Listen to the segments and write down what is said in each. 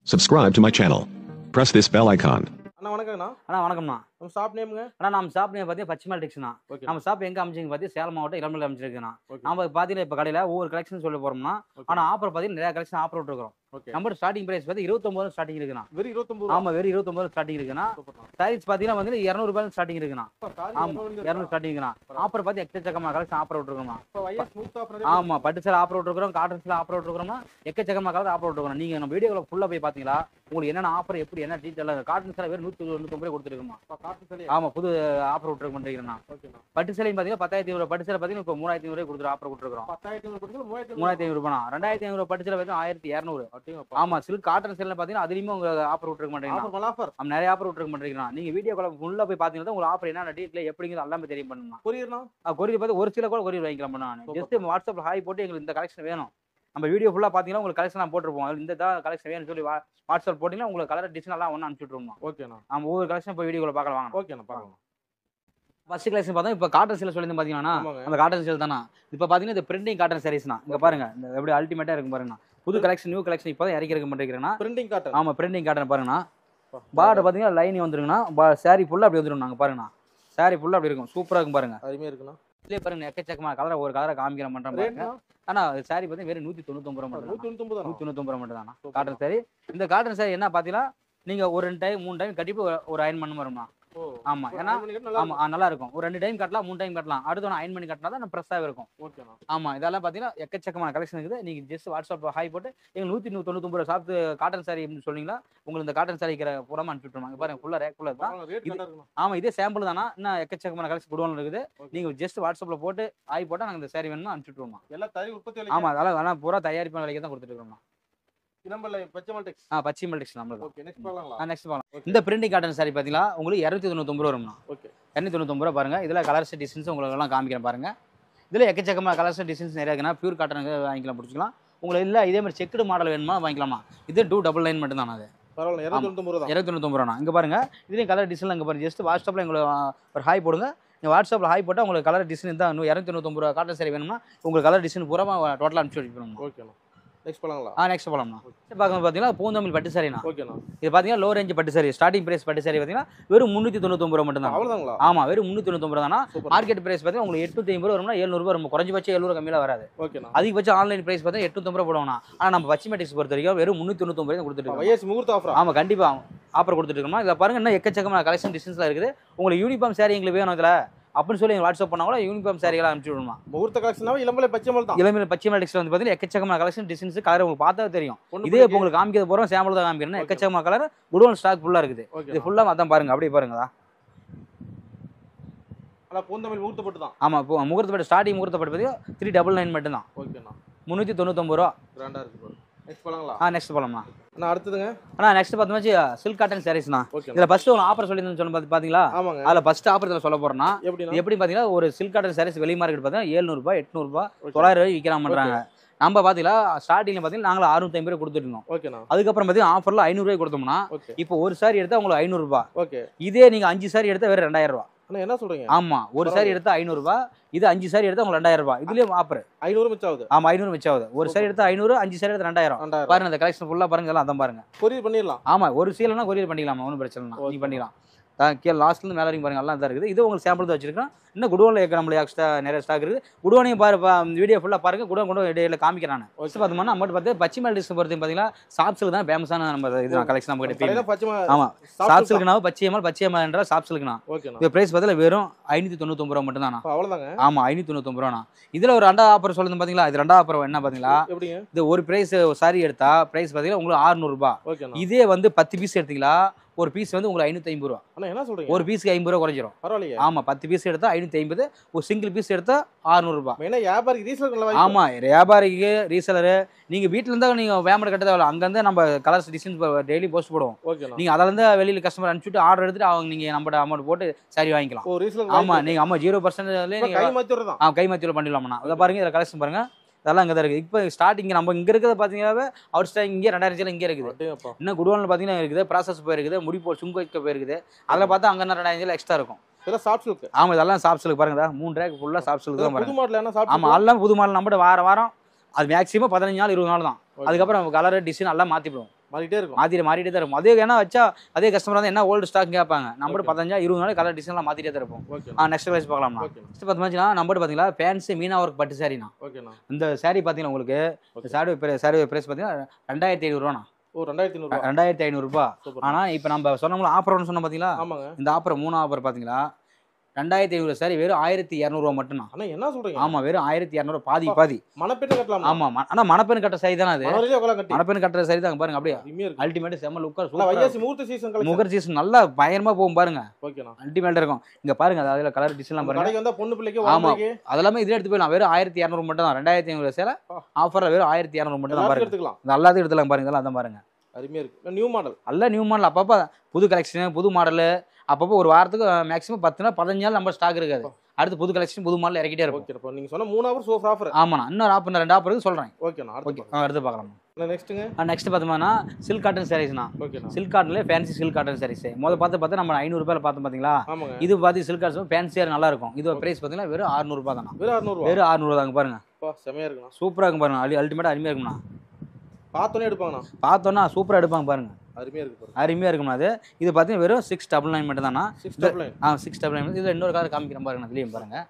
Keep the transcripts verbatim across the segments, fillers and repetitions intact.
Subscribe to my channel. Press this bell icon. அண்ணா வணக்கம்ண்ணா. அண்ணா வணக்கம்ண்ணா. நம்ம ஷாப் நேமுங்க? அண்ணா நம்ம ஷாப் நேம் பார்த்தீங்கன்னா பச்சிமல் டெக்ஸ்ண்ணா. நம்ம ஷாப் எங்க அமைச்சிங்க பார்த்தீங்கன்னா சேலம் மாவட்டம் இளம்பிள்ளை அமைச்சிருக்குண்ணா. நம்ம பார்த்தீங்கன்னா இப்போ கடையில் ஒவ்வொரு கலெக்ஷன் சொல்ல போறோம்னா, ஆனால் ஆஃபர் பார்த்தீங்கன்னா நிறைய கலெக்ஷன் ஆஃபர் விட்டுருக்கோம். நம்ம ஸ்டார்டிங் பிரைஸ் பார்த்து இருபத்தொன்பது ஸ்டார்டிங் இருக்குண்ணா. வெறும் இருபத்தொன்பது? ஆமா, வெறும் இருபத்தொன்பது ஸ்டார்டிங் இருக்குண்ணா. சாரீஸ் பார்த்தீங்கன்னா வந்து இருநூறு ரூபாய் ஸ்டார்டிங் இருக்குண்ணா. ஆமா, இருநூறு ஸ்டார்டிங் இருக்குண்ணா. ஆஃபர் பார்த்து எக்கச்சக்கமா கலெக்ஷன் ஆஃபர் விட்டுருக்கோம்ண்ணா. ஆமா, பட்டு சேலை ஆஃபர் விட்டுருக்கோம், காட்டன் சேலை ஆஃபர் விட்டுருக்கோம்னா எக்கச்சக்கமா கலர் ஆஃபர் விட்டுருக்கோம். நீங்க நம்ம வீடியோவில் ஃபுல்லாக போய் பார்த்தீங்களா உங்களுக்கு என்னென்ன ஆஃபர் எப்படி என்ன டீட்டெயில் காட்டன் சேலை வேறு நூற்றி நூற்றம்பது கொடுத்துருக்கோம்மா. ஆமா, புது ஆஃபர் விட்டுருக்க பண்றீங்கண்ணா. பட்டு சேலையும் பார்த்தீங்கன்னா பத்தாயிரத்தி ஐநூறு பட்டு சேலை பார்த்தீங்கன்னா இப்போ மூணாயிரத்தி ஐநூறு கொடுத்துரு ஆஃபர் கொடுத்துருக்கோம். மூணாயிரத்தி ஐநூறு ரூபாய் ரெண்டாயிரத்தி ஐநூறு பட்டு சேலை பார்த்தீங்கன்னா ஆயிரத்தி இரநூறு. ஆமா, சில்க் காட்டன் சேலை பார்த்தீங்கன்னா அதுலயுமே உங்க ஆஃபர் விட்டுருக்க மாட்டேங்கிறீங்க. நிறைய ஆஃபர் விட்டுருக்க மாட்டேங்கிறீங்க. நீங்க வீடியோ கால் ஃபுல்லா போய் பார்த்தீங்கன்னா உங்களுக்கு ஆஃபர் என்ன டீட்டெயில் எப்படிங்கிறது எல்லாமே தெரியும் பண்ணலாம். கொரியர்னா கொரியர் பார்த்து ஒரு சில கூட கொரியர் வாங்கிக்கலாம் பண்ணலாம். ஜஸ்ட் வாட்ஸ்அப்ல ஹாய் போட்டு எங்களுக்கு இந்த கலெக்ஷன் வேணும், நம்ம வீடியோ ஃபுல்லாக பார்த்தீங்கன்னா உங்களுக்கு கலெக்ஷன் நான் போட்டுருப்போம். இந்த தான் கலெக்ஷன் வேணும்னு சொல்லி வாட்ஸ்அப் போட்டிங்கன்னா உங்களுக்கு கலர் டிசைன் எல்லாம் ஒன்று அனுப்பிச்சுட்ருவோம். ஓகேண்ணா. நம்ம ஒவ்வொரு கலெக்ஷன் போய் வீடியோவில் பார்க்கலாம். ஓகேண்ணா, பார்க்கலாம். ஃபர்ஸ்ட் கலெக்ஷன் பார்த்தா இப்போ காட்டன் சேலை சொல்லி பார்த்தீங்கன்னா அந்த காட்டன் சேல் தானே. இப்போ பார்த்தீங்கன்னா இந்த பிரிண்டிங் காட்டன் சாரீஸ்னா இங்கே பாருங்க, இந்த எப்படி அல்டிமேட்டாக இருக்கும் பாருங்கண்ணா. புது கலெக்ஷன் நியூ கலெக்ஷன் இப்போ தான் இறக்கி இருக்க மாட்டேங்கிறேன்னா பிரிண்டிங் காட்டன். ஆமாம், பிரிண்டிங் காட்டன் பாருங்கண்ணா. பார்டர் பார்த்தீங்கன்னா லைனிங் வந்துருங்கண்ணா. சாரி ஃபுல்லாக அப்படி வந்துடும். நாங்கள் பாருங்கண்ணா, சாரி ஃபுல்லாக அப்படி இருக்கும், சூப்பராக இருக்கும் பாருங்க. அருமையாக இருக்குண்ணா. இதுலேயே பாருங்க எக்கச்சக்கமா கலரை ஒரு கலரை காமிக்கிற பண்ணுறேன். ஆனால் சாரி பார்த்தீங்கன்னா வெறும் நூற்றி தொண்ணூத்தொம்பது ரூபா மட்டும். நூற்றி தொண்ணூத்தொம்பது நூற்றி தொண்ணூத்தொம்பது ரூபா மட்டும் தானா காட்டன் சாரி. இந்த காட்டன் சாரி என்ன பார்த்தீங்கன்னா நீங்கள் ஒரு ரெண்டு டைம் மூணு டைம் கட்டிட்டு ஒரு அயன் பண்ண வரும்ண்ணா. ஆமா, ஏன்னா ஆமா நல்லா இருக்கும். ஒரு ரெண்டு டைம் கட்டலாம், மூணு டைம் கட்டலாம். அடுத்து அயன் பண்ணி கட்டினா தான் ஃப்ரெஷ்ஷாக இருக்கும். ஆமா, இதெல்லாம் பார்த்தீங்கன்னா எக்கச்சக்கமான கலெக்ஷன் இருக்குது. நீங்க ஜஸ்ட் வாட்ஸ்அப் ஹாய் போட்டு எங்களுக்கு நூற்றி தொண்ணூத்தொம்பது ரூபா சாப்பிட்டு காட்டன் சாரி சொன்னீங்களா உங்களுக்கு இந்த காட்டன் சாரிக்கிற புறமா அனுப்பிச்சுட்டுருவாங்க. பாருங்க ஃபுல்லாக ரேக் ஃபுல்லாக தான். ஆமா, இதே சாம்பிள் தானா, இன்னும் எக்கச்சக்கமான கலெக்ஷன் குடோன்ல இருக்குது. நீங்க ஜஸ்ட் வாட்ஸ்அப்ல போட்டு ஹாய் போட்டால் நாங்கள் இந்த சாரி வேணுமா அனுப்பிச்சுட்டுருவோம். எல்லாம் தயாரி உற்பத்தி. ஆமா, அதெல்லாம் அதெல்லாம் பூரா தயாரிப்பான விலைக்கு தான் கொடுத்துட்டு இருக்கோம். இந்த பிரிண்டிங் காட்டன் சாரி பாத்தீங்களா உங்களுக்கு இருநூத்தி தொண்ணூத்தொம்பது ரூபா வரும்ண்ணா. இருநூத்தி தொண்ணூத்தொம்பது ரூபா பாருங்க. இதுல கலர்ஸ் டிசைன்ஸ் உங்களுக்கு எல்லாம் காமிக்கிறேன் பாருங்க. இதுல எக்கச்சக்கமா கலர்ஸ் டிசைன்ஸ் நிறைய இருக்குன்னா பியூர் காட்டன் வாங்கிக்கலாம், பிடிச்சிக்கலாம். உங்களுக்கு இல்ல இதே மாதிரி செக்குடு மாடல் வேணுமா வாங்கிக்கலாமா. இது டூ டபுள் நைன் மட்டும் தான். அது இருநூத்தி தொண்ணூத்தொம்பது ரூபா. இங்க பாருங்க, இதுலயும் கலர் டிசைன் இங்க பாருங்க. ஜஸ்ட் வாட்ஸ்அப்ல உங்களுக்கு ஒரு ஹாய் போடுங்க. நீங்க வாட்ஸ்அப்ல ஹாய் போட்டா உங்களுக்கு கலர் டிசைன் தான் இருநூத்தி தொண்ணூத்தொம்பது ரூபா காட்டன் சாரி வேணும்னா உங்களுக்கு கலர் டிசைன் பூரா டோட்டலா அனுப்பிச்சு வைக்கணும். ஓகேண்ணா. நெக்ஸ்ட் போலாங்களா? ஆ, நெக்ஸ்ட் போலாம்ண்ணா. பார்க்க பார்த்தீங்கன்னா பூந்தமிழ் பட்டு சாரிண்ணா. ஓகேண்ணா. இது பார்த்தீங்கன்னா லோ ரேஞ்ச் பட்டு சாரி. ஸ்டார்டிங் பிரைஸ் பட்டு சாரி பார்த்தீங்கன்னா வெறும் முந்நூற்றி தொண்ணூத்தொம்பது ரூபா மட்டும் தான். அவ்வளோதாங்களா? ஆமா, வெறும் முந்நூற்றி தொண்ணூத்தொம்பது தானா. மார்க்கெட் பிரைஸ் பார்த்தீங்கன்னா உங்களுக்கு எட்நூத்தி ஐம்பது ரூபா வரும்னா எழுநூறு ரூபா வரும். குறைஞ்சபட்சம் எழுநூறு கம்மியில வராது. ஓகேண்ணா. அதிகபட்சம் ஆன்லைன் பிரைஸ் பார்த்தீங்கன்னா எட்நூத்தம்பது ரூபா போடுவோம்னா. ஆனால் நம்ம பச்சிமெட்டிக்ஸ் பொறுத்த வரைக்கும் வெறும் முந்நூற்றி தொண்ணூத்தொம்பது ரூபா கொடுத்துட்டு இருக்கோம். முகூர்த்த ஆஃபர். ஆமா, கண்டிப்பா ஆஃபர் கொடுத்துட்டு இருக்கோம். இதில் பாருங்க இன்னும் எக்கச்சக்கமான கலெக்ஷன் டிசைன்ஸ்லாம் இருக்குது. உங்களுக்கு யூனிஃபார்ம் சாரி எங்களுக்கு வேணும் இதில் அப்படின்னு சொல்லி வாட்ஸ்அப் பண்ணா கூட யூனிஃபார்ம் சாரிகளை அனுப்பிச்சு விடுமா. முகூர்த்த கலெக்ஷன் இளம்பிள்ளை பச்சைமல் தான். இளம்பிள்ளை பச்சைமல் டெக்ஸ்டைல் வந்து பார்த்தீங்கன்னா எக்கச்சக்கமான கலெக்ஷன் டிசைன்ஸ் கலர் உங்களுக்கு பார்த்தா தெரியும். இதே இப்போ உங்களுக்கு காமிக்கிறது போகிறோம் சாம்பிள் தான் காமிக்கிறேன். எக்கச்சக்கமான கலர் குடோன் ஸ்டாக் ஃபுல்லாக இருக்குது. இது ஃபுல்லாக அதான் பாருங்க, அப்படியே பாருங்க. பூந்தமிழ் முகூர்த்த பட்டு தான். ஆமா, முகூர்த்த பட்டு ஸ்டார்டிங் முகூர்த்த பட்டு பார்த்தீங்கன்னா த்ரீ டபுள் நைன் மட்டும் தான். ஓகேண்ணா. முந்நூற்றி தொண்ணூத்தொம்பது ரூபா. கிராண்டா இருக்கு. நெக்ஸ்ட் போலாங்களா? ஆ, நெக்ஸ்ட் போலாம்ண்ணா. அண்ணா அடுத்ததுங்க அண்ணா நெக்ஸ்ட் பார்த்தோம்னா சில்க் காட்டன் சாரீஸ்ண்ணா. இதுல ஃபர்ஸ்ட் ஒரு ஆஃபர் சொல்லியிருந்தேன்னு சொன்ன பாத்தீங்களா? அதுல ஃபர்ஸ்ட் ஆஃபர் இதில் சொல்ல போறேன்னா எப்படி பாத்தீங்கன்னா ஒரு சில்க் காட்டன் சாரீஸ் வெளி மார்க்கெட் பார்த்தீங்கன்னா எழுநூறு ரூபாய் எட்நூறு ரூபாய் தொள்ளாயிரம் ரூபாய் விற்கிறான் பண்றாங்க. நம்ம பாத்தீங்களா ஸ்டார்டிங்ல பாத்தீங்கன்னா நாங்களும் அறுநூத்தி ஐம்பது ரூபாய் கொடுத்துட்டு இருந்தோம். அதுக்கப்புறம் பாத்தீங்கன்னா ஆஃபர்ல ஐநூறு ரூபாய் கொடுத்தோம்னா இப்போ ஒரு சாரி எடுத்தா உங்களுக்கு ஐநூறு ரூபாய். இதே நீங்க அஞ்சு சாரி எடுத்தா வேற ரெண்டாயிரம் ரூபாய். என்ன சொல்றீங்க? ஆமா, ஒரு சாரி எடுத்தா ஐநூறு ரூபாய். இது அஞ்சு சாரி எடுத்தா உங்களுக்கு ரெண்டாயிரம் ரூபாய். இதுலயும் ஆஃபர் ஐநூறு மிச்சம் ஆகுது. ஆமா, ஐநூறு மிச்சம் ஆகுது. ஒரு சாரி எடுத்தா ஐநூறு, அஞ்சு சாரி எடுத்தா ரெண்டாயிரம். பாருங்க இந்த கலெக்ஷன் ஃபுல்லா பாருங்க, எல்லாம் அதான் பாருங்க. கொரியர் பண்ணிடலாம். ஆமா, ஒரு சீலைனா கொரியர் பண்ணிக்கலாம், ஒன்றும் பிரச்சனை இல்லை, நீ பண்ணிடலாம். கீழே லாஸ்ட்ல இருந்து மேலே வரைக்கும் பாருங்க, எல்லாம் தான் இருக்குது. இது உங்களுக்கு சாம்பிள் தான் வச்சிருக்கோம். இன்னும் குடோன்ல இருக்க நம்மளுக்கு எக்ஸ்ட்ரா நிறைய ஸ்டாக் இருக்குது. குடோனையும் பாரு, வீடியோ ஃபுல்லாக பாருங்க. குடோன் கொண்டு இடையில காமிக்கிறான். ஃபர்ஸ்ட் பார்த்தோம்னா நம்ம பார்த்து பச்சிமல் டிஷ் பொறுத்து பார்த்தீங்கன்னா சாப்ஸுக்கு தான் ஃபேமஸான நம்ம இது கலெக்ஷன் நம்ம கிட்ட. ஆமா, சாப்ஸுக்குனா பச்சையமல் பச்சையமல் என்ற சாப்ஸுக்குனா இது பிரைஸ் பார்த்தீங்கன்னா வெறும் ஐநூற்றி தொண்ணூத்தொம்பது ரூபா மட்டும் தானா. அவ்வளோதாங்க. ஆமா, ஐநூற்றி தொண்ணூத்தொம்பது ரூபா. இதுல ஒரு ரெண்டாவது ஆஃபர் சொல்லுங்க பாத்தீங்களா. இது ரெண்டாவது ஆஃபர் என்ன பாத்தீங்களா, இது ஒரு பிரைஸ் சாரி எடுத்தா பிரைஸ் பாத்தீங்கன்னா உங்களுக்கு அறுநூறு ரூபாய். இதே வந்து பத்து பீஸ் எடுத்தீங்களா ஒரு பீஸ் வந்து உங்களுக்கு ஐநூத்தி ஐம்பது ரூபா. என்ன சொல்றீங்க? ஒரு பீஸ்க்கு ஐம்பது ரூபா குறைஞ்சிரும். பரவாயில்லையே. ஆமா, பத்து பீஸ் எடுத்தா ஐநூத்தி ஐம்பது, ஒரு சிங்கிள் பீஸ் எடுத்தா அறுநூறு ரூபாய். ஏன்னா வியாபாரிக்கு ரீசேலர். ஆமா, வியாபாரிக்கு ரீசேலர். நீங்க வீட்டுல இருந்தா நீங்க வேமட் கட்ட தேவை. அங்க இருந்து நம்ம கலர்ஸ் டிசைன்ஸ் டெய்லி போஸ்ட் போடுவோம். நீங்க அதுல இருந்து வெளியில கஸ்டமர் அனுப்பிச்சுட்டு ஆர்டர் எடுத்துட்டு அவங்க நீங்க நம்ம அமௌண்ட் போட்டு சாரி வாங்கிக்கலாம். ஆமா, நீங்க ஆமா ஜீரோ பர்சன்ட் கை மாத்திரம். ஆ, கை மாத்திரம் பண்ணிடலாம்ண்ணா. அதை பாருங்க, இதில் கலெக்ஷன் பாருங்க. அதெல்லாம் இங்கே தான் இருக்குது. இப்போ ஸ்டார்டிங் நம்ம இங்கே இருக்கிறத பார்த்தீங்கன்னா அவுட் ஸ்டாக் இங்கே ரெண்டாயிரம் சேலை இங்கே இருக்குது. இன்னும் குடோனில் பார்த்தீங்கன்னா இருக்குது, ப்ராசஸ் போயிருக்குது, முடி போ சுங்க வைக்க போயிருக்குது. அதில் பார்த்தா அங்கே ரெண்டாயிரம் சேலை எக்ஸ்ட்ரா இருக்கும். இதெல்லாம் சாஃப்ட் சில்க். ஆமா இதெல்லாம் சாஃப்ட் சில்க் பாருங்க. மூணு ரேக் ஃபுல்லா சாஃப்ட் சில்க் தான் பாருங்க. புது மாடல் என்ன சாஃப்ட். ஆமா எல்லாம் புது மாடல். நம்ம வார வாரம் அது மேக்ஸிமம் பதினஞ்சு நாள் இருபது நாள் தான். அதுக்கப்புறம் கலர் டிசைன் எல்லாம் மாத்திடுவோம். மாறிட்டே இருக்கும். மாற்றிட்டு மாறிட்டே தான் இருக்கும். அதே ஏன்னா வச்சா அதே கஸ்டமர் வந்து என்ன ஓல்டு ஸ்டாக் கேட்பாங்க. நம்பர் பதினஞ்சா இருபது நாள் கலர் டிசைன்லாம் மாற்றிட்டே தான் இருப்போம். ஆ நெக்ஸ்ட் கிளாஸ் பார்க்கலாம்ண்ணா. நெக்ஸ்ட் பார்த்தீங்கன்னா நம்பர் பார்த்தீங்களா ஃபேன்சி மீனா ஒர்க் பட்டு சாரிண்ணா. ஓகேண்ணா. இந்த சாரி பார்த்தீங்கன்னா உங்களுக்கு சாரி சாரி பிரைஸ் பார்த்தீங்கன்னா ரெண்டாயிரத்தி ஐநூறுரூவாண்ணா. ஓ ரெண்டாயிரத்தி ஐநூறு ரெண்டாயிரத்தி ஐநூறுரூபா. ஆனால் இப்போ நம்ம சொன்னோம்ல ஆஃபர்னு சொன்னோம் பார்த்தீங்களா. ஆமாங்க. இந்த ஆஃபர் மூணு ஆஃபர் பார்த்தீங்களா ரெண்டாயிரத்தி ஐநூறு சாரி வெறும் ஆயிரத்தி இரநூறுவா மட்டும் தான். அண்ணா என்ன சொல்றீங்க? ஆமா வெறும் ஆயிரத்தி இரநூறு பாதி பாதி. மணப்பெண்ணு கட்டலாம். ஆமா ஆனா மணப்பெண்ணு கட்ட சாரி தானே அது. கட்டி மணப்பெண்ணு கட்டுற சாரி தான் பாருங்க அப்படியே அல்டிமேட் செம்ம லுக்கா சூப்பரா. வைகாசி முகூர்த்த சீசன் கலெக்ஷன் முகூர்த்த சீசன் நல்லா பயங்கரமா போகும் பாருங்க. ஓகேண்ணா. அல்டிமேட்டா இருக்கும். இங்க பாருங்க அதுல கலர் டிசைன்லாம் பாருங்க. கடைக்கு வந்தா பொண்ணு பிள்ளைக்கு ஆமா அதெல்லாம் இதுல எடுத்து போயிடலாம். வெறும் ஆயிரத்தி இரநூறு மட்டும் தான். ரெண்டாயிரத்தி ஐநூறு சேலை ஆஃபர்ல வெறும் ஆயிரத்தி இரநூறு மட்டும் தான் பாருங்க. எடுத்துக்கலாம். நல்லாவே எடுத்துலாம் பாருங்க. இதெல்லாம் அதான் பாருங்க அருமையா இருக்கு. நியூ மாடல் நல்ல நியூ மாடல். அப்பப்போ புது கலெக்ஷன் புது மாடல் அப்பப்போ ஒரு வாரத்துக்கு மேக்ஸிமம் பத்து நாள் பதினஞ்சு நாள் நம்ம ஸ்டாக் இருக்காது. அடுத்து புது கலெக்ஷன் புது மாடல் இறக்கிட்டே இருக்கும். ஓகே நீங்க சொன்ன மூணு ஆஃபர் சூப்பர் ஆஃபர். ஆமாண்ணா இன்னொரு ஆஃபர் ரெண்டு ஆஃபர் சொல்றேன். ஓகேண்ணா. ஓகே அடுத்து பார்க்கலாம். நெக்ஸ்ட்டுங்க நெக்ஸ்ட் பார்த்தோம்னா சில்க் காட்டன் சாரீஸ்ண்ணா. ஓகேண்ணா. சில்க் காட்டன்ல ஃபேன்சி சில்க் காட்டன் சாரீஸ் முதல்ல பார்த்து பார்த்து நம்ம ஐநூறு ரூபாயில பார்த்தோம் பார்த்தீங்களா. இது பார்த்து சில்க் காட்டன் ஃபேன்சியாக நல்லா இருக்கும். இது பிரைஸ் பார்த்தீங்கன்னா வெறும் அறுநூறு ரூபாய் தானே. வெறும் அறுநூறு வெறும் அறுநூறு தாங்க பாருங்க. செமையா இருக்குண்ணா. சூப்பராக இருக்கும் பாருங்க. அலி அல்டிமேட்டாக அருமையாக இருக்கும்ண்ணா. பார்த்தோன்னே எடுப்பாங்கண்ணா. பார்த்தோன்னா சூப்பராக எடுப்பாங்க பாருங்க. அருமையா இருக்கு பாருங்க. அருமையாக இருக்கும்ண்ணா. அது இது பார்த்தீங்கன்னா வெறும் சிக்ஸ் டபுள் நைன் மட்டும் தானா. சிக்ஸ் டபுள் நைன் ஆ சிக்ஸ் டபுள் நைன் இதில் இன்னொரு கலர் காமிக்கிறேன் பாருங்க. இதுலேயும் பாருங்க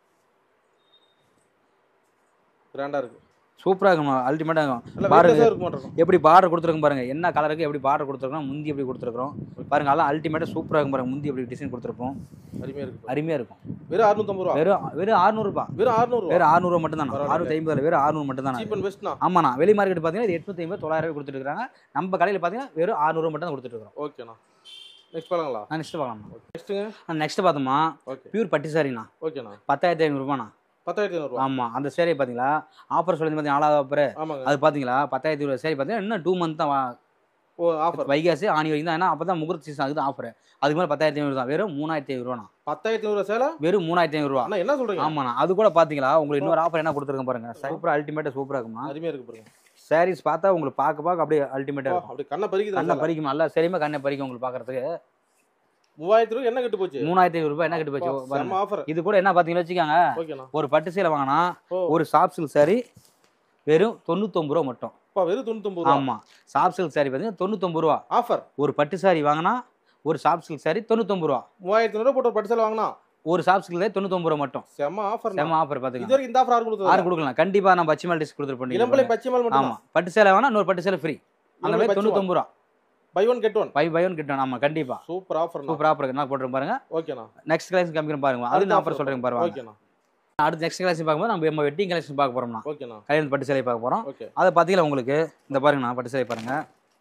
கிராண்டா இருக்கு. சூப்பராக இருக்கும். அல்டிமேட்டாக இருக்கும் பாருங்க. எப்படி பார்டர் கொடுத்துருக்கோம் பாருங்க. என்ன கலருக்கு எப்படி பார்டர் கொடுத்துருக்கோம் முந்தி எப்படி கொடுத்துருக்கோம் பாருங்க. அதெல்லாம் அல்டிமேட்டாக சூப்பராக இருக்கும் பாருங்க. முந்தி எப்படி டிசைன் கொடுத்துருப்போம். அருமையா இருக்கு. அருமையாக இருக்கும். வெறும் அறுநூத்தம்பது ரூபா. வெறும் வெறும் அறுநூறுபா. வெறும் அறுநூறு வெறும் அறுநூறு மட்டும் தானே. அறுநூத்தி ஐம்பது வெறும் அறுநூறு மட்டும் தானே. சீப் அண்ட் பெஸ்ட்னா. ஆமாண்ணா. வெளி மார்க்கெட் பார்த்தீங்கன்னா இது எட்நூத்தி ஐம்பது தொள்ளாயிரம் ரூபாய் கொடுத்துட்டு இருக்காங்க. நம்ம கடையில் பார்த்தீங்கன்னா வெறும் அறுநூறு மட்டும் தான் கொடுத்துட்டு இருக்கோம். ஓகேண்ணா. நெக்ஸ்ட் பார்க்கலாங்களா? நெக்ஸ்ட் பார்க்கலாம். நெக்ஸ்ட்டுங்க நெக்ஸ்ட் பார்த்தோமா பியூர் பட்டு சாரிண்ணா. ஓகேண்ணா. பத்தாயிரத்தி ஐநூறுபாண்ணா. பத்தாயிரத்தி ஐநூறு. ஆமா அந்த சேரி பாத்தீங்களா ஆஃபர் சொல்லி பார்த்தீங்கன்னா நாலாவது ஆஃபர். அது பாத்தீங்களா பத்தாயிரத்தி இருபது சேரி பார்த்தீங்கன்னா இன்னும் டூ மந்த் தான் ஆஃபர். வைகாசி ஆணி வரைக்கும் தான். ஏன்னா அப்போ தான் முகூர்த்த சீசன் அதுதான் ஆஃபர். அதுக்கு மேலே பத்தாயிரத்தி ஐநூறு தான். வெறும் மூணாயிரத்தி ஐநூறு ரூபா. பத்தாயிரத்தி ஐநூறு சேலை வெறும் மூணாயிரத்தி ஐநூறு ரூபா. என்ன சொல்றீங்க? ஆமாண்ணா. அது கூட பாத்தீங்களா உங்களுக்கு இன்னொரு ஆஃபர் என்ன கொடுத்துருக்கேன் பாருங்க. சூப்பரா அல்டிமேட்டா சூப்பரா இருக்குமா. அருமையா இருக்கு பாருங்க. சாரீஸ் பார்த்தா உங்களுக்கு பார்க்க பார்க்க அப்படியே அல்டிமேட்டா இருக்கும். அப்படியே கண்ணை பறிக்குது. கண்ணை பறிக்கும். நல்லா சரிமா கண்ணை பறிக்கும் உங்களுக்கு பார்க்கறதுக்கு. மூவாயிரத்தி ரூபாய் என்ன கட்டு போச்சு? மூணாயிரத்தி ஐநூறு ரூபாய் என்ன கட்டு போச்சு. இது கூட என்ன பாத்தீங்கன்னா வச்சுக்கோங்க. ஒரு பட்டு சேலை வாங்கினா ஒரு சாஃப்ட் சில்க் சாரி வெறும் தொண்ணூத்தொம்பது ரூபா மட்டும். வெறும் தொண்ணூத்தொம்பது ரூபா. ஆமா சாஃப்ட் சில்க் சாரி பார்த்தீங்கன்னா தொண்ணூத்தொம்பது ரூபா ஆஃபர். ஒரு பட்டு சாரி வாங்கினா ஒரு சாஃப்ட் சில்க் சாரி தொண்ணூத்தொம்பது ரூபா. மூவாயிரத்தி ஐநூறு போட்டு ஒரு பட்டு சேலை வாங்கினா ஒரு சாஃப்ட் சில்க் சாரி தொண்ணூத்தொம்பது ரூபா மட்டும். செம ஆஃபர். செம ஆஃபர் பாத்துங்க. இது வரைக்கும் இந்த ஆஃபர் யாரும் கொடுத்தது யாரும் கொடுக்கலாம். கண்டிப்பா நான் பச்சிமல் டிஸ்க் கொடுத்துட்டு இளம்பலை பச்சிமல் மட்டும். ஆமா பட்டு சேலை வாங்கினா இன்னொரு பட்டு சேலை ஃப்ரீ. அந்த மாதிரி தொண்ணூத்தொம்பது ரூபா. Buy one get one. Buy buy one get one. ஆமா கண்டிப்பா சூப்பர் ஆஃபர். சூப்பர் ஆஃபர் நான் போட்டுறேன் பாருங்க. ஓகேண்ணா. நெக்ஸ்ட் கலெக்ஷன் காமிக்கிறேன் பாருங்க. அது ஆஃபர் சொல்றேன் பாருங்க. ஓகேண்ணா. அடுத்து நெக்ஸ்ட் கலெக்ஷன் பார்க்கும்போது நம்ம நம்ம வெட்டிங் கலெக்ஷன் பார்க்க போறோம்னா. ஓகேண்ணா. கல்யாண பட்டு சேலை பார்க்க போறோம். ஓகே. அதை பாத்தீங்களா உங்களுக்கு இந்த பாருங்கண்ணா பட்டு சேலை பாருங்க.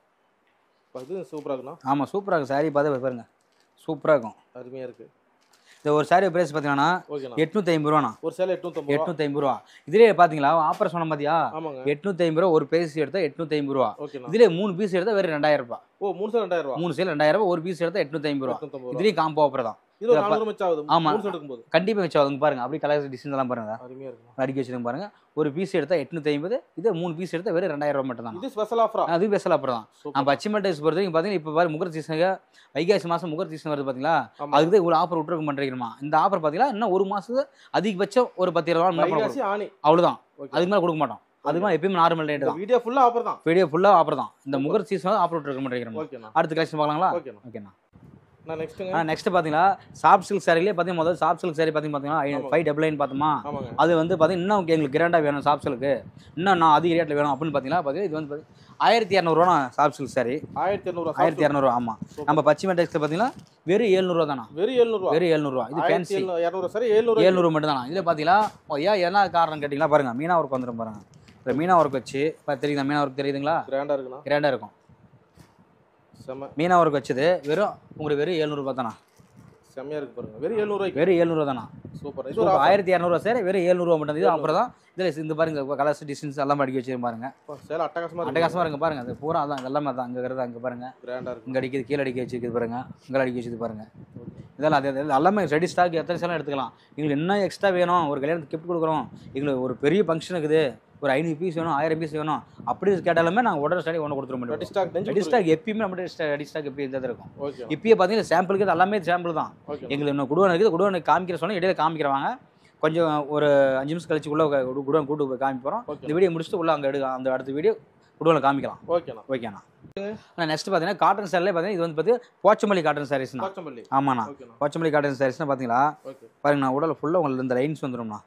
இது சூப்பரா இருக்குண்ணா. ஆமா சூப்பரா இருக்கும். சாரி பார்த்து பாருங்க சூப்பரா இருக்கும். அருமையா இருக்கு. இந்த ஒரு சாரி பிரைஸ் பார்த்தீங்கன்னா எட்நூத்தி ஐம்பது ரூபாண்ணா. ஒரு சேலை எட்நூத்தி எட்நூத்தி ஐம்பது ரூபா. இதுலேயே பார்த்தீங்களா ஆஃபர் சொன்ன மாதிரியா எட்நூத்தி ஐம்பது ரூபா. ஒரு பீஸ் எடுத்தா எட்நூத்தி ஐம்பது ரூபா. இதுலேயே மூணு பீஸ் எடுத்தா வெறும் ரெண்டாயிரம் ரூபாய். ஓ மூணு சேலை ரெண்டாயிரம் ரூபாய். மூணு சேலை ரெண்டாயிரம் ரூபாய். ஒரு பீஸ் எடுத்தா எட்நூத்தி ஐம்பது ரூபா. இதுலேயும் காம்போ ஆஃபர் தான். ஆமா கண்டிப்பா வச்சு பாருங்க. அப்படி கலர் டிசைன் எல்லாம் பாருங்க. அடிக்க வச்சிருங்க பாருங்க. ஒரு பீஸ் எடுத்தா எட்நூத்தி ஐம்பது. இது மூணு பீஸ் எடுத்தா வெறும் ரெண்டாயிரம் ரூபாய் மட்டும் தான். இது ஸ்பெஷல் ஆஃபர். அது ஸ்பெஷல் ஆஃபர் தான். நம்ம பச்சிமல் டேஸ் பொறுத்த வரைக்கும் பாத்தீங்கன்னா இப்ப பாரு முகூர்த்த சீசனுக்கு வைகாசி மாசம் முகூர்த்த சீசன் வருது பாத்தீங்களா. அதுக்கு தான் இவ்வளவு ஆஃபர் விட்டுருக்க பண்றீங்கம்மா. இந்த ஆஃபர் பாத்தீங்கன்னா இன்னும் ஒரு மாசத்துக்கு அதிகபட்சம் ஒரு பத்து இருபது ரூபாய் அவ்வளவுதான். அதுக்கு மேல கொடுக்க மாட்டோம். அதுக்கு மேல எப்பயுமே நார்மல் ரேட் தான். வீடியோ ஃபுல்லா ஆஃபர் தான். வீடியோ ஃபுல்லா ஆஃபர் தான். இந்த முகூர்த்த சீசன் ஆஃபர் விட்டுருக்க மாட்டேங்கிறோம். அடுத்த கலெக்ஷன் பார்க்கலாங்களா? ஓகேண்ணா. நெக்ஸ்ட் பாத்தீங்களா சாஃப்ட் சில்க் சாரிலே பாத்தீங்கன்னா முதல்ல சாஃப்ட் சில்க் சாரி பாத்தீங்கன்னா ஃபைவ் டபுள் நைன் பார்த்தோமா. அது வந்து பாத்தீங்கன்னா இன்னும் எங்களுக்கு கிராண்டா வேணும் சாஃப்ட் சில்க்கு. இன்னும் நான் அதிக ரேட்ல வேணும் அப்படின்னு பாத்தீங்கன்னா பாத்தீங்கன்னா இது வந்து ஆயிரத்தி இரநூறுவா சாஃப்ட் சில்க் சாரி. ஆயிரத்தி இரநூறு ஆயிரத்தி இரநூறுவா. ஆமா நம்ம பச்சிமல் டெக்ஸ்ல பாத்தீங்கன்னா வெறும் எழுநூறுவா தானா. வெறும் எழுநூறுவா. வெறும் எழுநூறுவா. இது ஃபேன்சி எழுநூறு மட்டும் தானா. இதுல பாத்தீங்கன்னா ஏன் என்ன காரணம் கேட்டீங்களா பாருங்க. மீனா ஒர்க் வந்துடும் பாருங்க. இப்போ மீனா ஒர்க் வச்சு தெரியுதா? மீனா ஒர்க் தெரியுதுங்களா? கிராண்டா இருக்குண்ணா. கிராண்டா இருக்கும். மீனா ஒர்க் வச்சது வெறும் உங்களுக்கு வெறும் எழுநூறுபா தானா. செம்மையா இருக்கு பாருங்க. வெறும் எழுநூறு வெறும் எழுநூறுவா தானா. சூப்பர். இது ஒரு ஆயிரத்தி இரநூறுவா சார் வெறும் எழுநூறுவா மட்டும். இது அப்புறம் தான் இதில் இந்த பாருங்க கலர்ஸ் டிசைன்ஸ் எல்லாம் அடிக்க வச்சு பாருங்க. சேலை அட்டகாசமா அட்டகாசமா இருக்கு பாருங்க. அது பூரா அதான் எல்லாமே தான். அங்கே இருக்கிறது அங்கே பாருங்க. கிராண்டா இருக்கு. இங்கே அடிக்கிறது கீழே அடிக்க வச்சுருக்குது பாருங்க. இங்கே அடிக்க வச்சுது பாருங்க. இதெல்லாம் அது எல்லாமே ரெடி ஸ்டாக். எத்தனை சேலம் எடுத்துக்கலாம். எங்களுக்கு என்ன எக்ஸ்ட்ரா வேணும். ஒரு கல்யாணத்துக்கு கிஃப்ட் கொடுக்குறோம். எங்களுக்கு ஒரு பெரிய ஃபங்க்ஷன் இருக்குது. ஒரு ஐநூறு பீஸ் வேணும் ஆயிரம் பீஸ் வேணும் அப்படி கேட்டாலுமே நாங்கள் உடனே ஸ்டாடி ஒன்று கொடுத்துருவோம். ரெடி ஸ்டாக் எப்பயுமே நம்ம ரெடி ஸ்டாக் எப்பயும் இருந்தால் இருக்கும். இப்பயே பார்த்தீங்கன்னா சாம்பிளுக்கு எல்லாமே சாம்பிள் தான். எங்களுக்கு இன்னும் குடோன் இருக்குது. குடோனுக்கு காமிக்கிற சொன்னால் இடையில காமிக்கிறவாங்க. கொஞ்சம் ஒரு அஞ்சு நிமிஷம் கழிச்சு உள்ள குடோன் கூட்டு போய் காமிப்போம். இந்த வீடியோ முடிச்சுட்டு உள்ள அங்கே எடு அந்த அடுத்த வீடியோ குடோனில் காமிக்கலாம். ஓகேண்ணா. ஓகேண்ணா. ஆனால் நெக்ஸ்ட் பார்த்தீங்கன்னா காட்டன் சாரிலே பார்த்தீங்கன்னா இது வந்து பார்த்தீங்கன்னா போச்சமல்லி காட்டன் சாரீஸ்ண்ணா. போச்சமல்லி. ஆமாண்ணா. போச்சமல்லி காட்டன் சாரீஸ்னா பார்த்தீங்களா பாருங்கண்ணா, உடல் ஃபுல்லாக உங்களுக்கு இந்த லைன்ஸ் வந்துடும்ண்ணா.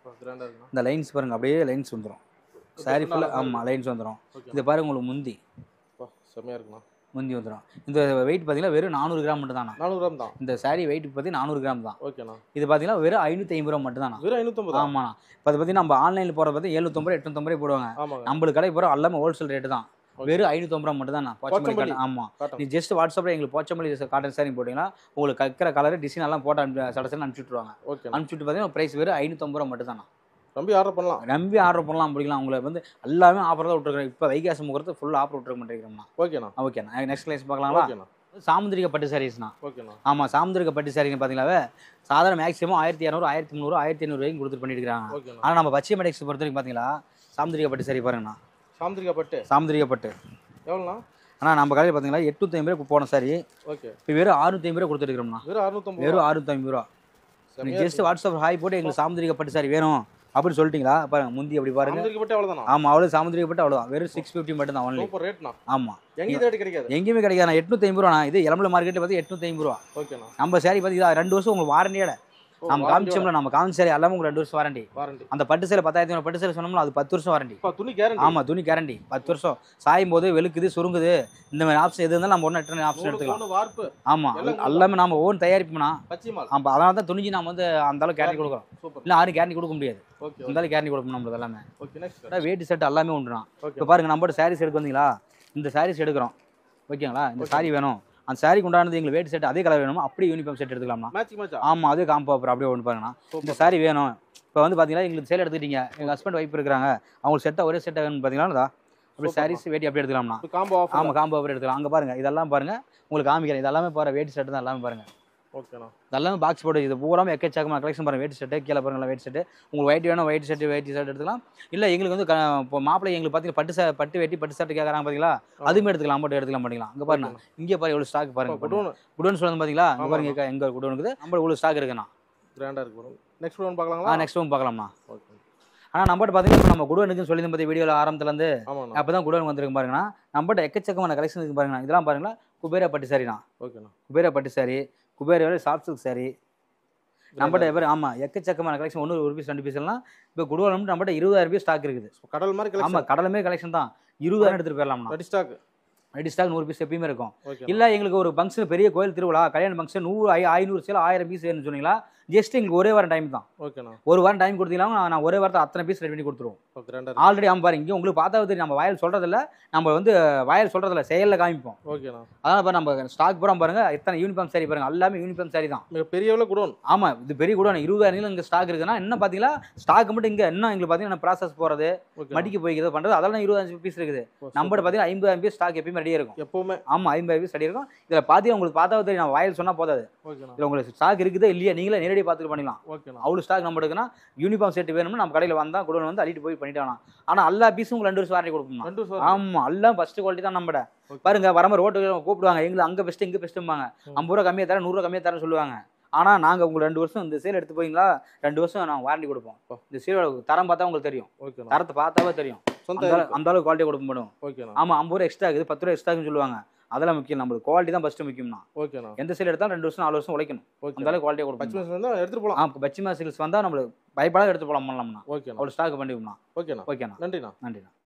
இந்த லைன்ஸ் பாருங்க, அப்படியே லைன்ஸ் வந்துடும் சாரி ஃபுல்லாக. ஆமாம், லைன்ஸ் வந்துடும். இது பாருங்க உங்களுக்கு முந்தி செம்மையாக இருக்குண்ணா. முந்தி வந்துடும். இந்த வெயிட் பார்த்தீங்கன்னா வெறும் நானூறு கிராம் மட்டும் தானா. நானூறு கிராம் தான் இந்த சாரி வெயிட் பார்த்தீங்கன்னா நானூறு கிராம் தான். ஓகேண்ணா. இது பார்த்தீங்கன்னா வெறும் ஐநூற்றி ஐம்பது ரூபா மட்டும் தானா. வெறும் ஐநூற்றம்பது. ஆமாண்ணா. இப்போ அதை பற்றி நம்ம ஆன்லைனில் போகிற பார்த்து எழுநூத்தம்பது ரூபா எட்நூத்தம்பது ரூபாய் போடுவாங்க. நம்மளுக்கு கடை போகிற எல்லாமே ஹோல்சேல் ரேட்டு தான். வெறும் ஐநூற்றம்பது ரூபா மட்டும் தானா போச்சமல்லி காட்டன். ஆமாம், நீ ஜஸ்ட் வாட்ஸ்அப்பில் எங்களுக்கு போச்சமல்லி காட்டன் சாரி போட்டிங்கன்னா உங்களுக்கு கக்கிற கலர் டிசைன் எல்லாம் போட்டு அனுப்பி சடசன்னு அனுப்பிச்சி விட்ருவாங்க. அனுப்பிச்சுட்டு பார்த்தீங்கன்னா ப்ரைஸ் வெறும் ஐநூற்றம்பது ரூபா மட்டும் தானா. நம்பி ஆர்டர் பண்ணலாம். நம்பி ஆர்டர் பண்ணலாம். பிடிக்கலாம். உங்களுக்கு வந்து எல்லாமே ஆஃபர் தான் விட்டுருக்கோம். இப்போ வைகாசி முகூர்த்து ஃபுல் ஆஃபர் விட்டுருக்க மாட்டேங்கிறோம்னா. ஓகேண்ணா. ஓகேண்ணா. நெக்ஸ்ட் கிளாஸ் பார்க்கலாங்களா. ஓகேண்ணா. சாமுந்திரிகா பட்டு சாரீஸ்ண்ணா. ஓகேண்ணா. ஆமாம், சாமுந்திரிகா பட்டு சாரிங்க பார்த்தீங்களாவே சாதாரண மேக்ஸிமம் ஆயிரத்தி இரநூறு ஆயிரத்தி முந்நூறு ஆயிரத்தி ஐநூறு வரைக்கும் கொடுத்துட்டு பண்ணிட்டு இருக்காங்க. ஆனால் நம்ம பச்சை மெடெக்ஸ் பொறுத்த வரைக்கும் பார்த்தீங்களா சாமுந்திரிகா பட்டு சாரி பாருங்கண்ணா. சாமுந்திரிகா பட்டு. சாமுந்திரிகா பட்டு எவ்வளோண்ணா? ஆனால் நம்ம கடையில் பார்த்தீங்களா எட்நூற்றி ஐம்பது ரூபா போன சாரி ஓகே இப்போ வெறும் அறுநூற்றி ஐம்பது ரூபா கொடுத்துருக்கோம்ண்ணா. வெறும் அறுநூற்றி வெறும் அறுநூற்றி ஐம்பது ரூபா. நீங்கள் ஜஸ்ட் வாட்ஸ்அப் ஹாய் போட்டு எங்களுக்கு சாமுந்திரிகா பட்டு சாரி வேணும் அப்படின்னு சொல்லிட்டீங்களா பாருங்க, முந்தி அப்படி பாருங்க. ஆமா, அவ்வளவு சாமுந்திரிகா பட்டு அவ்வளவுதான். வெறும் சிக்ஸ் ஃபிஃப்டி மட்டும் தான் ஒன்லி. சூப்பர் ரேட்னா. ஆமா, கிடைக்காது, எங்கேயுமே கிடைக்காது. எட்நூத்தி ஐம்பது ரூபா. இது எலம்பல மார்க்கெட்ல பார்த்து எட்நூத்தி ஐம்பது ரூபா. ஓகேண்ணா. நம்ம சாரி பார்த்து ரெண்டு வருஷம் உங்களுக்கு வாரண்டியோட நம்ம காமிச்சோம்ல. நம்ம காமிச்ச சாரி எல்லாமே உங்களுக்கு ரெண்டு வருஷம் வாரண்டி. அந்த பட்டு சேலை பத்தாயிரத்தி பட்டு சேலை சொன்னோம்ல, அது பத்து வருஷம் வாரண்டி. துணி கேரண்டி. ஆமா, துணி கேரண்டி பத்து வருஷம். சாயும் போது வெளுக்குது சுருங்குது இந்த மாதிரி ஆப்ஷன் எது இருந்தாலும் நம்ம ஒன்று ரிட்டர்ன் ஆப்ஷன் எடுத்துக்கலாம். ஆமா, எல்லாமே நம்ம ஓன் தயாரிப்புனா. ஆமா, அதனால தான் துணிஞ்சு நம்ம வந்து அந்த அளவுக்கு கேரண்டி கொடுக்குறோம். இல்லை யாரும் கேரண்டி கொடுக்க முடியாது. அந்த அளவுக்கு கேரண்டி கொடுக்கணும் நம்மளுக்கு எல்லாமே. வேட்டி செட் எல்லாமே உண்டுனா. இப்போ பாருங்க, நம்ம சாரீஸ் எடுக்க வந்தீங்களா, இந்த சாரீஸ் எடுக்கிறோம் ஓகேங்களா. இந்த சாரி வேணும், அந்த சாரிக்கு உண்டானது எங்களுக்கு வேட்டி செட் அதே கலர் வேணுமா, அப்படியே யூனிஃபார்ம் செட் எடுத்துக்கலாம்னா. ஆமாம், அதே காம்போ அப்புறம் அப்படியே ஒன்று பாருங்கண்ணா. இந்த சாரி வேணும். இப்போ வந்து பார்த்தீங்கன்னா எங்களுக்கு சேல் எடுத்துக்கிட்டீங்க, எங்கள் ஹஸ்பண்ட் ஒய்ஃப் இருக்கிறாங்க, அவங்களுக்கு செட்டாக ஒரே செட்டாக வேணும்னு பார்த்தீங்கன்னா அப்படி சாரீஸ் வேட்டி அப்படியே எடுத்துக்கலாம்னா. ஆமாம், காம்போ அப்புறம் எடுத்துக்கலாம். அங்கே பாருங்க, இதெல்லாம் பாருங்க உங்களுக்கு காமிக்கிறேன். இதெல்லாமே பாருங்க வேட்டி செட்டு தான் எல்லாமே பாருங்க. ஓகேண்ணா. இதெல்லாமே பாக்ஸ் போட்டு இது பூராமே எக்கச்சக்கமான கலெக்ஷன் பாருங்க. வேட்டி செட்டு கீழே பாருங்க, வேட்டி செட்டு உங்களுக்கு ஒயிட் வேணும், ஒயிட் செட்டு வேட்டி ஷர்ட் எடுத்துக்கலாம். இல்லை எங்களுக்கு வந்து இப்போ மாப்பிள்ளை எங்களுக்கு பார்த்தீங்கன்னா பட்டு ச பட்டு வேட்டி பட்டு ஷர்ட் கேட்குறாங்க பார்த்தீங்களா, அதுவுமே எடுத்துக்கலாம். மட்டும் எடுத்துக்கலாம் பண்ணிக்கலாம். அங்கே பாருங்க, இங்கே பாருங்க எவ்வளோ ஸ்டாக் பாருங்க. குடோன் குடோன் சொல்லுங்க பார்த்தீங்களா, அங்கே பாருங்க எங்கள் குடோன் இருக்குது. நம்ம இவ்வளோ ஸ்டாக் இருக்குண்ணா. கிராண்டாக இருக்கு. நெக்ஸ்ட் ஒன் பார்க்கலாங்களா. ஆ, நெக்ஸ்ட் ஒன் பார்க்கலாம்ண்ணா. ஓகே. ஆனால் நம்மகிட்ட பார்த்தீங்கன்னா நம்ம குடோன் இருக்குன்னு சொல்லி பார்த்து வீடியோவில் ஆரம்பத்துலேருந்து அப்போ தான் குடோன் வந்துருக்கு பாருங்கண்ணா. நம்மகிட்ட எக்கச்சக்கமான கலெக்ஷன் இருக்கு பாருங்கண்ணா. இதெல்லாம் பாருங்களா குபேரா பட்டு சாரிண்ணா. ஓகேண்ணா. குபேரா பட்டு சாரி, குபேரா சாஃப்ட் சில்க் சாரி நம்மகிட்ட பேர். ஆமாம், எக்கச்சக்கமான கலெக்ஷன். ஒன்று ஒரு பீஸ் ரெண்டு பீஸ் எல்லாம் இப்போ குடோன் நம்மகிட்ட இருபதாயிரம் பீஸ் ஸ்டாக் இருக்குது. கடல் மாதிரி. ஆமாம், கடலுமே கலெக்ஷன் தான். இருபதாயிரம் எடுத்துகிட்டு போயிடலாம்ண்ணா. ரெடி ஸ்டாக் ரெடி ஸ்டாக் நூறு பீஸ் எப்பயுமே இருக்கும். இல்லை எங்களுக்கு ஒரு ஃபங்க்ஷன் பெரிய கோயில் திருவிழா கல்யாண ஃபங்க்ஷன் நூறு ஐ ஐநூறு சேல் ஆயிரம் பீஸ் வேணும்னு சொன்னீங்களா, ஜஸ்ட் எங்களுக்கு ஒரே வாரம் டைம் தான். ஓகேண்ணா. ஒரு வாரம் டைம் கொடுத்தீங்கன்னா நான் ஒரே வாரத்தை அத்தனை பீஸ் ரெடி பண்ணி கொடுத்துருவோம். ஆல்ரெடி ஆமாம் பாருங்க, இங்கே உங்களுக்கு பார்த்தா தெரியும். நம்ம வாயில் சொல்கிறதில்ல, நம்ம வந்து வாயில் சொல்கிறதில்ல, செயலில் காமிப்போம். ஓகேண்ணா. அதனால் பாருங்க நம்ம ஸ்டாக் பூரா பாருங்க, எத்தனை யூனிஃபார்ம் சாரி பாருங்க, எல்லாமே யூனிஃபார்ம் சாரி தான். பெரிய குடோன். ஆமாம், இது பெரிய குடோன். இருபதாயிரம் இங்கே ஸ்டாக் இருக்குன்னா என்ன பார்த்தீங்களா, ஸ்டாக் மட்டும் இங்கே இன்னும் எங்களுக்கு பார்த்தீங்கன்னா ப்ராசஸ் போகிறது மடிக்க போய்க்கிறது பண்ணுறது அதெல்லாம் இருபத்தஞ்சு பீஸ் இருக்குது. நம்மகிட்ட பார்த்தீங்கன்னா ஐம்பதாயிரம் பீஸ் ஸ்டாக் எப்பயுமே ரெடியாக இருக்கும். எப்பவுமே. ஆமாம், ஐம்பது பீஸ் ரெடி இருக்கும். இதில் பார்த்தீங்கன்னா உங்களுக்கு பார்த்தா தெரியும், நான் வாயில் சொன்னால் போதாது. இதில் உங்களுக்கு ஸ்டாக் இருக்குது இல்லையா நீங்களே நேரடி பார்த்துட்டு பண்ணிடலாம். அவ்வளோ ஸ்டாக் நம்ம எடுக்குன்னா யூனிஃபார்ம் செட் வேணும்னு நம்ம கடையில் வந்தால் குடோன் வந்து அள்ளிட்டு போய் பண்ணிட்டானா. ஆனால் எல்லா பீஸும் உங்களுக்கு ரெண்டு வருஷம் வாரண்டி கொடுப்போம். ஆமாம், எல்லாம் ஃபர்ஸ்ட் குவாலிட்டி தான். நம்மட பாருங்க வரமா ரோட்டு கூப்பிடுவாங்க, எங்களுக்கு அங்கே பெஸ்ட்டு இங்கே பெஸ்ட்டும்பாங்க. ஐம்பது ரூபா கம்மியாக தரேன், நூறுரூவா கம்மியாக தரேன்னு சொல்லுவாங்க. ஆனால் நாங்கள் உங்களுக்கு ரெண்டு வருஷம் இந்த சேல் எடுத்து போய்ங்களா, ரெண்டு வருஷம் நாங்கள் வாரண்டி கொடுப்போம். இந்த சேலோட தரம் பார்த்தா உங்களுக்கு தெரியும், தரத்தை பார்த்தாவே தெரியும். அந்த அளவுக்கு குவாலிட்டி கொடுக்க முடியும். ஆமாம், ஐம்பது ரூபா எக்ஸ்ட்ரா இருக்குது, பத்து ரூபா எக்ஸ்ட்ரான்னு சொல்லுவாங்க. அதெல்லாம் முக்கியம், நம்மளுக்கு குவாலிட்டி தான் ஃபர்ஸ்ட் முக்கியம்னா. ஓகேண்ணா. எந்த சேல் எடுத்தாலும் ரெண்டு வருஷம் நாலு வருஷம் உழைக்கணும். அந்த அளவுக்கு குவாலிட்டியாக கொடுப்போம். பச்சை வந்தால் எடுத்துட்டு போகலாம். ஆ, பச்சிமா சேல்ஸ் வந்தால் நம்மளுக்கு பயப்படாத எடுத்து போகலாம் பண்ணலாம்னா. ஓகே, அவ்வளோ ஸ்டாக் பண்ணிவிடலாம். ஓகேண்ணா. ஓகேண்ணா. நன்றிண்ணா. நன்றிண்ணா.